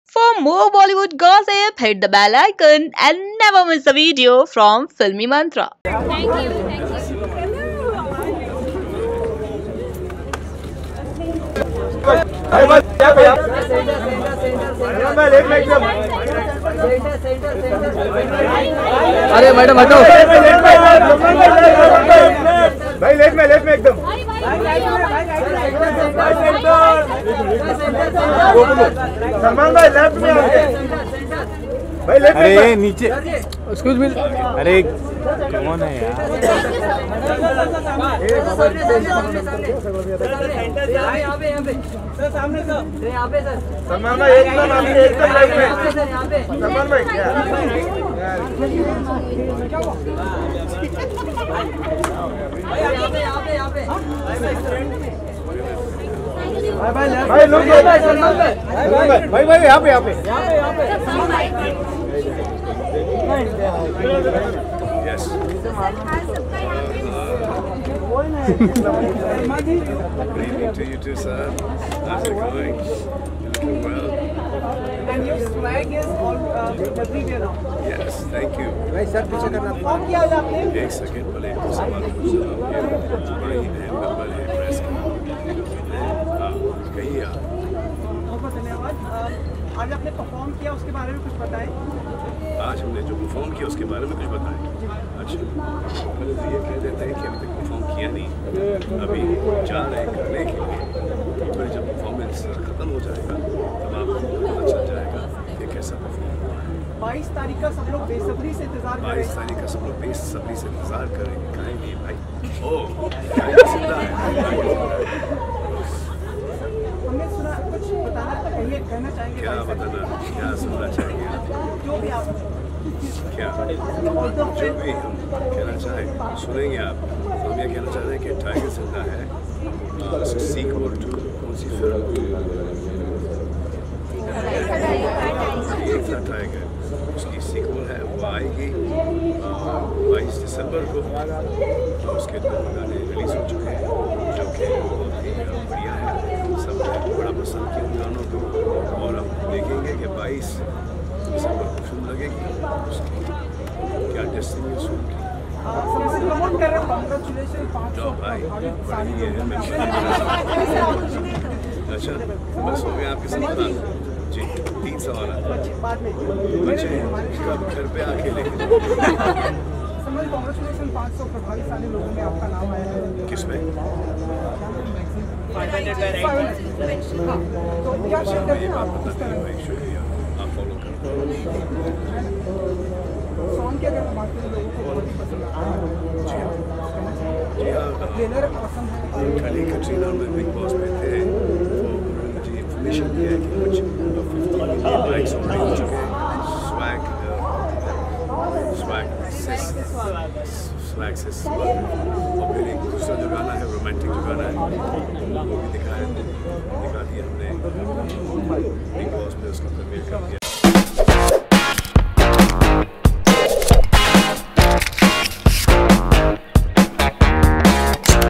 For more Bollywood gossip, hit the bell icon and never miss a video from Filmy Mantra. Thank you. Thank you. अरे madam हटो भाई late में एकदम सलमान भाई left में भाई लेफ्ट अरे नीचे एक्सक्यूज मी अरे कौन है यार सलमान भाई एकदम राइट में सलमान भाई क्या भाई लोग भाई यहाँ पे Yes. Good evening to you too, sir. How's it going? You're looking well. And your swag is all everywhere now. Yes, thank you. Perform किया है आपने? एक सेकंड पहले सवाल पूछा ये बड़े ही मेंबर है प्रेस का। कहिए आप। बहुत बहुत धन्यवाद। आज आपने परफॉर्म किया उसके बारे में कुछ बताएं। आज हमने जो परफॉर्म किया उसके बारे में कुछ बताएं। अच्छा, पहले तो ये कह देते हैं कि अभी तक परफॉर्म किया नहीं, अभी जा रहे हैं करने के लिए। फिर जब परफॉर्मेंस खत्म हो जाएगा तब आपको पता चल जाएगा कि कैसा परफॉर्म हुआ है। 22 तारीख का सब लोग बेसब्री से इंतजार कर रहे 22 हैं। तारीख का सब लोग बेसब्री से इंतजार करेंगे। खाएंगे भाई। ओह, जिंदा है। हमने सुना कुछ बताना था, कहिए कहना चाहेंगे। क्या बताना, क्या सुनना चाहेंगे आप? जो भी आप क्या जो भी हम कहना चाहें सुनेंगे आप। हम ये कहना चाह रहे हैं कि टाइगर जिंदा है। सीक्वल टू कौन सी फिल्म? था टाइगर, उसकी सीक्वल है, वो आएगी 22 दिसंबर को। उसके 2 गाने रिलीज हो चुके हैं जो कि बहुत ही बढ़िया है। सबने बड़ा पसंद किया उन गानों को और हम देखेंगे कि 22 दिसंबर को फिल्म लगेगी। उसकी क्या डेस्टिनी है फिल्म की। प्रमोट कर रहे हैं। कांग्रेचुलेशन 500 भाई बड़ी ये है। अच्छा, बस हो गया आपके साथ जी। 3 सवाल बाद में बच्चे कब घर पे आके लेके कांग्रेचुलेशन 500 प्रभावशाली लोगों में आपका नाम आया है। किसमें? तो क्या अच्छा, मैं ये बात बताते हैं भाई, शुक्रिया, आप फॉलो करो। सॉन्ग की अगर बात करें लोगों को बहुत ही पसंद आता है। जी हाँ, ट्रेलर पसंद है। कल ही कटरीना में बिग बॉस में थे, तो उन्होंने मुझे इन्फॉर्मेशन दिया है कि कुछ 50 मिलियन लाइक्स ऑलरेडी हो चुके हैं। स्वैग से और फिर एक दूसरा जो गाना है, रोमांटिक जो गाना है, वो भी दिखा दिया हमने बिग बॉस में, उसका प्रीमियर कर दिया